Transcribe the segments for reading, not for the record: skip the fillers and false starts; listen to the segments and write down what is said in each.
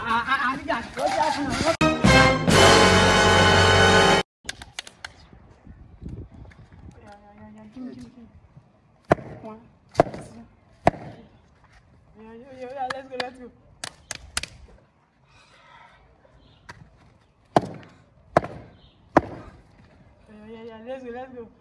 Let's go. Let's go.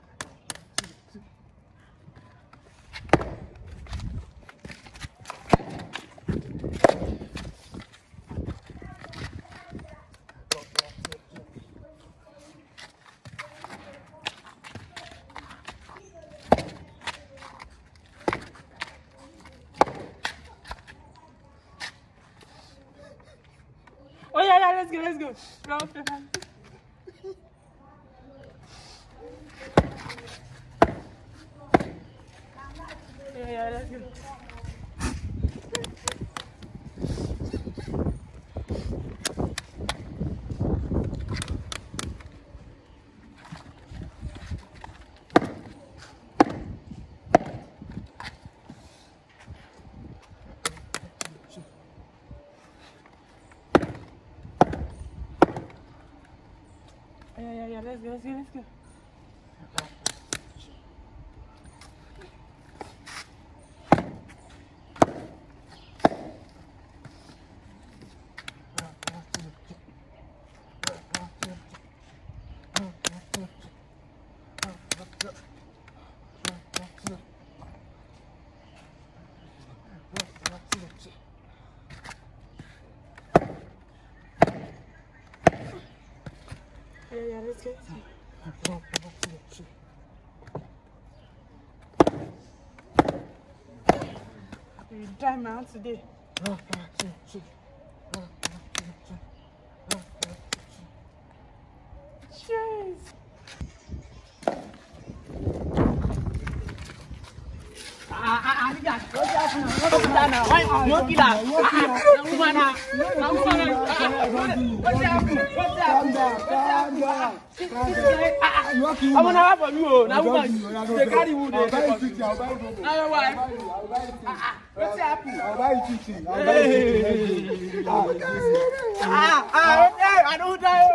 Oh yeah, let's go. Yeah, let's go. Yeah, let's go. Yeah, let's go. You die man today. Jeez. I'm gonna have a new now. They carry wood. What's happening? I don't die.